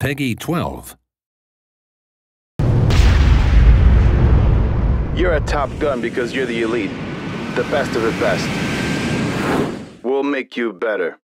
Peggy 12. You're a top gun because you're the elite. The best of the best. We'll make you better.